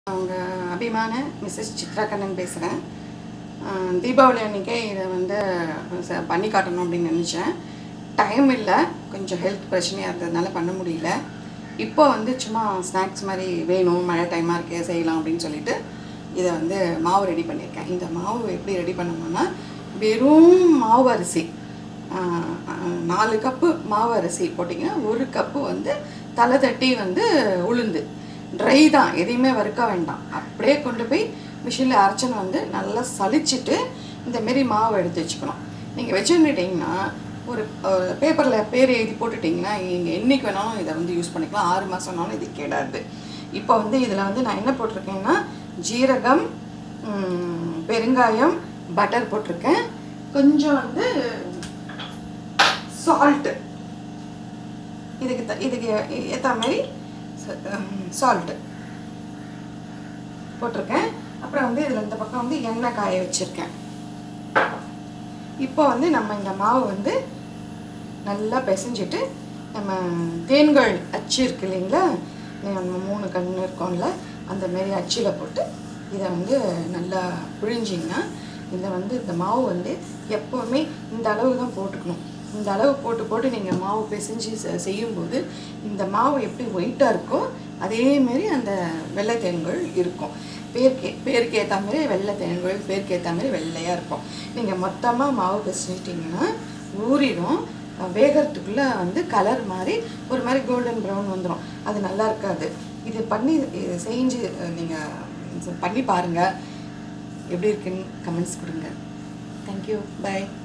அவங்க அபிமான மிஸ்ஸஸ் சித்ரா கண்ணன் பேசுகிறேன். தீபாவளி அன்றைக்கே இதை வந்து பண்ணி காட்டணும் அப்படின்னு நினச்சேன். டைம் இல்லை, கொஞ்சம் ஹெல்த் பிரச்சனையாக இருந்ததுனால பண்ண முடியல. இப்போ வந்து சும்மா ஸ்நாக்ஸ் மாதிரி வேணும், மழை டைமாக இருக்கே செய்யலாம் அப்படின்னு சொல்லிட்டு இதை வந்து மாவு ரெடி பண்ணியிருக்கேன். இந்த மாவு எப்படி ரெடி பண்ணணும்னா, வெறும் மாவு அரிசி 4 கப்பு மாவு அரிசி போட்டிங்கன்னா 1 கப்பு வந்து தலை தட்டி வந்து உளுந்து ட்ரை தான், எதையுமே வறுக்க வேண்டாம். அப்படியே கொண்டு போய் மிஷினில் அரைச்சின்னு வந்து நல்லா சலிச்சுட்டு இந்தமாரி மாவு எடுத்து வச்சுக்கணும். நீங்கள் வச்சுருந்துட்டிங்கன்னா ஒரு பேப்பரில் பேர் எழுதி போட்டுட்டிங்கன்னா நீங்கள் என்றைக்கு வேணாலும் இதை வந்து யூஸ் பண்ணிக்கலாம். 6 மாதம்னாலும் இது கெடாது. இப்போ வந்து இதில் வந்து நான் என்ன போட்டிருக்கேன்னா, ஜீரகம், பெருங்காயம், பட்டர் போட்டிருக்கேன். கொஞ்சம் வந்து சால்ட்டு, இதுக்கு ஏற்ற மாதிரி சால்ட்டு போட்டிருக்கேன். அப்புறம் வந்து இதில் இந்த பக்கம் வந்து எண்ணெய் காய வச்சுருக்கேன். இப்போ வந்து நம்ம இந்த மாவு வந்து நல்லா பிசைஞ்சிட்டு, நம்ம தேன்கள் அச்சு இருக்கு இல்லைங்களா, நம்ம 3 கண்ணு இருக்கோம்ல, அந்த மாரி அச்சில் போட்டு இதை வந்து நல்லா புழிஞ்சிங்கன்னா இந்த மாவு வந்து எப்போவுமே இந்த அளவு தான் போட்டுக்கணும். இந்த அளவு போட்டு நீங்கள் மாவு பிசைஞ்சு செய்யும்போது இந்த மாவு எப்படி ஒயிட்டாக இருக்கோ அதேமாரி அந்த வெள்ளை தேன்கள் இருக்கும். பேருக்கு ஏற்ற மாதிரி வெள்ளை தேன்கள், பேருக்கு ஏற்ற மாதிரி வெள்ளையாக இருக்கும். நீங்கள் மொத்தமாக மாவு பிசைஞ்சிட்டிங்கன்னா ஊறிடும். வேகிறதுக்குள்ளே வந்து கலர் மாதிரி ஒரு மாதிரி கோல்டன் ப்ரௌன் வந்துடும். அது நல்லா இருக்காது. இது செஞ்சு நீங்கள் பண்ணி பாருங்கள். எப்படி இருக்குன்னு கமெண்ட்ஸ் கொடுங்க. தேங்க்யூ, பாய்.